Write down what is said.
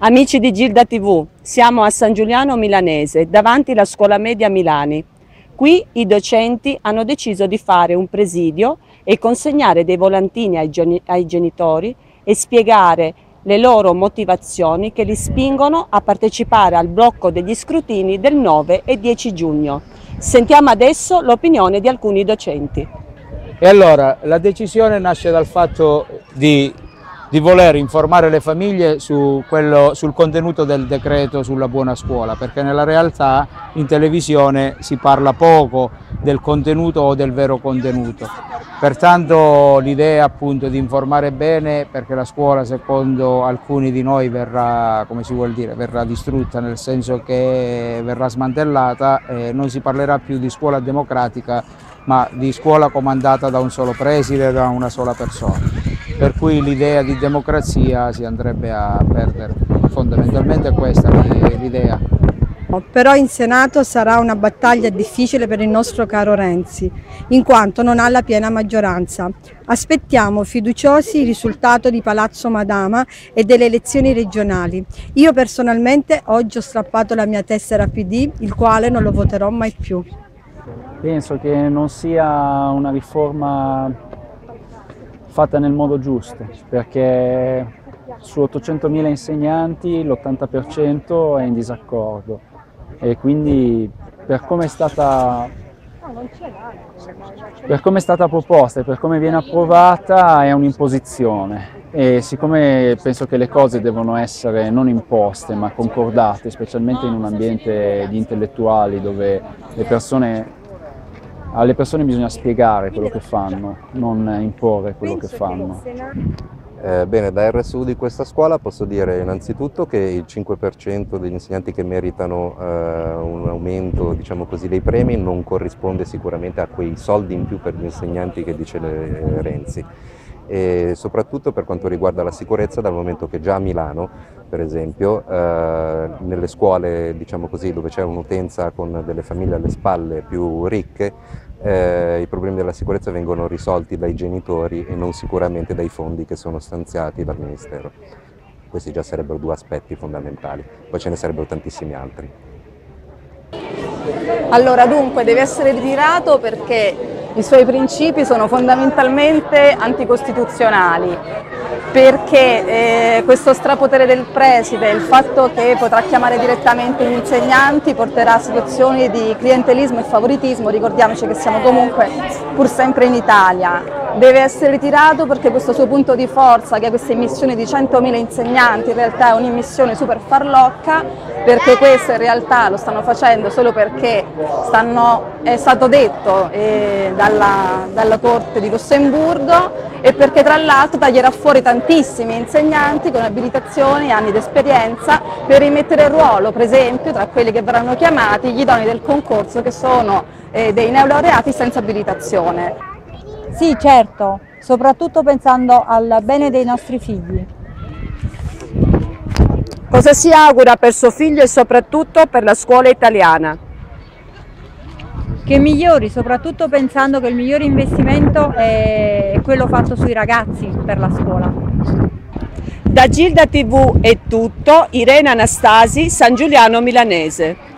Amici di Gilda TV, siamo a San Giuliano Milanese, davanti alla scuola media Milani. Qui i docenti hanno deciso di fare un presidio e consegnare dei volantini ai genitori e spiegare le loro motivazioni che li spingono a partecipare al blocco degli scrutini del 9 e 10 giugno. Sentiamo adesso l'opinione di alcuni docenti. E allora, la decisione nasce dal fatto di voler informare le famiglie sul contenuto del decreto sulla buona scuola, perché nella realtà in televisione si parla poco del contenuto o del vero contenuto. Pertanto l'idea appunto di informare bene, perché la scuola secondo alcuni di noi verrà, come si vuol dire, verrà distrutta, nel senso che verrà smantellata, non si parlerà più di scuola democratica, ma di scuola comandata da un solo preside, da una sola persona. Per cui l'idea di democrazia si andrebbe a perdere. Fondamentalmente questa è l'idea. Però in Senato sarà una battaglia difficile per il nostro caro Renzi, in quanto non ha la piena maggioranza. Aspettiamo fiduciosi il risultato di Palazzo Madama e delle elezioni regionali. Io personalmente oggi ho strappato la mia tessera PD, il quale non lo voterò mai più. Penso che non sia una riforma fatta nel modo giusto, perché su 800.000 insegnanti l'80% è in disaccordo e quindi per come è stata proposta e per come viene approvata è un'imposizione, e siccome penso che le cose devono essere non imposte ma concordate, specialmente in un ambiente di intellettuali dove alle persone bisogna spiegare quello che fanno, non imporre quello che fanno. Bene, da RSU di questa scuola posso dire innanzitutto che il 5% degli insegnanti che meritano un aumento, diciamo così, dei premi non corrisponde sicuramente a quei soldi in più per gli insegnanti che dice Renzi. E soprattutto per quanto riguarda la sicurezza, dal momento che già a Milano, per esempio, nelle scuole, diciamo così, dove c'è un'utenza con delle famiglie alle spalle più ricche, i problemi della sicurezza vengono risolti dai genitori e non sicuramente dai fondi che sono stanziati dal Ministero. Questi già sarebbero due aspetti fondamentali, poi ce ne sarebbero tantissimi altri. Allora, dunque, deve essere ritirato perché i suoi principi sono fondamentalmente anticostituzionali, perché questo strapotere del preside, il fatto che potrà chiamare direttamente gli insegnanti, porterà a situazioni di clientelismo e favoritismo. Ricordiamoci che siamo comunque pur sempre in Italia. Deve essere ritirato perché questo suo punto di forza, che è questa immissione di 100.000 insegnanti, in realtà è un'immissione super farlocca, perché questo in realtà lo stanno facendo solo perché è stato detto dalla Corte di Lussemburgo, e perché tra l'altro taglierà fuori tantissimi insegnanti con abilitazioni e anni di esperienza per rimettere il ruolo, per esempio, tra quelli che verranno chiamati gli idonei del concorso, che sono dei neolaureati senza abilitazione. Sì, certo, soprattutto pensando al bene dei nostri figli. Cosa si augura per suo figlio e soprattutto per la scuola italiana? Che migliori, soprattutto pensando che il migliore investimento è quello fatto sui ragazzi per la scuola. Da Gilda TV è tutto, Irene Anastasi, San Giuliano Milanese.